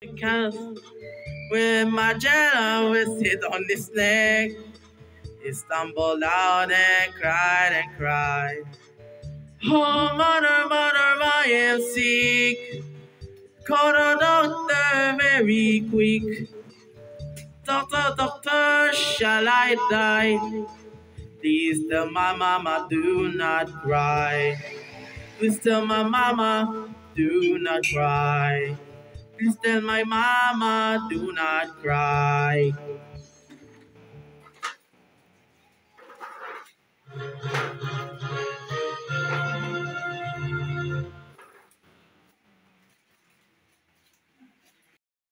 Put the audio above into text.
Cast with my jello, we sit on his neck. He stumbled out and cried and cried. Oh, mother, mother, I am sick. Call the doctor very quick. Doctor, doctor, shall I die? Please tell my mama, do not cry. Please tell my mama, do not cry. Please tell my mama, do not cry.